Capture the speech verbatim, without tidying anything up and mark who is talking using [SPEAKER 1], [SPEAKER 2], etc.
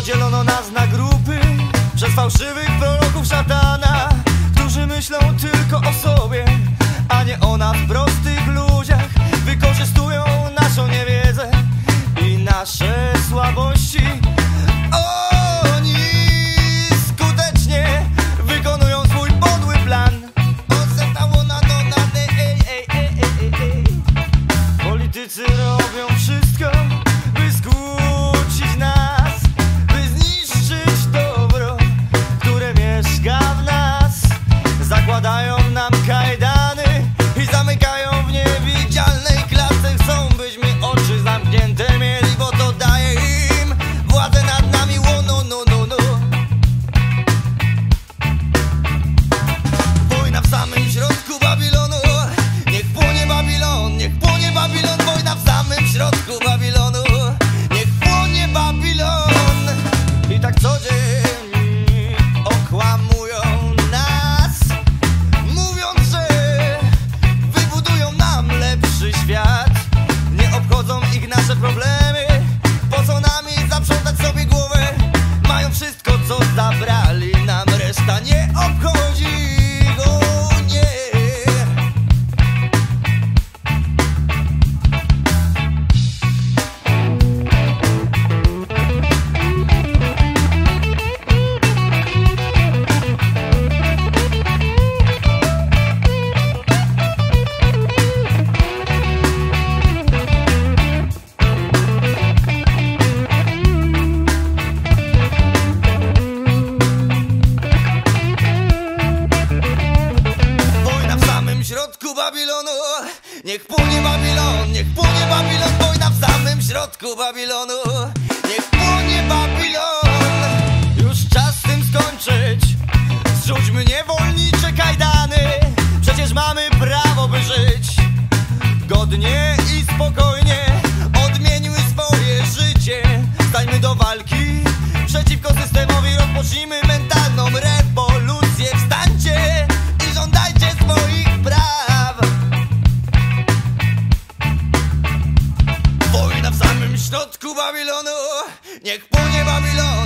[SPEAKER 1] Podzielono nas na grupy przez fałszywych proroków szatana, którzy myślą tylko o sobie, a nie o nas w prostych ludziach. Wykorzystują naszą niewiedzę i nasze słabości. Oni skutecznie wykonują swój podły plan. Politycy robią wszystko, by skłócić nas, by zniszczyć dobro, które mieszka w nas. Zakładają nam kajdany i zamykają w niewidzialnej klatce. Chcą, byśmy oczy zamknięte mieli, bo to daje im władzę nad nami. Wo, no, no, no, no. Wojna w samym środku Babilonu. Niech płonie Babilon, niech płonie Babilon. Wojna w samym środku Babilonu. Niech płonie Babilon. I tak codziennie okłamują nas, mówiąc, że wybudują nam lepszy świat. Nie obchodzą ich nasze problemy. Po co nami zaprzątać sobie głowę? Mają wszystko, co zabrali nam, reszta nie obchodzi. O nie. W środku Babilonu. Niech płonie Babilon, niech płonie Babilon. Wojna w samym środku Babilonu. Niech płonie Babilon. Już czas z tym skończyć. Zrzućmy niewolnicze kajdany. Przecież mamy prawo, by żyć godnie i spokojnie. Odmieńmy swoje życie. Stańmy do walki przeciwko systemowi. Rozpocznijmy mentalną rewolucję. Wstańcie i żądajcie swoich praw. Wojna w samym środku Babilonu. Niech płonie Babilon.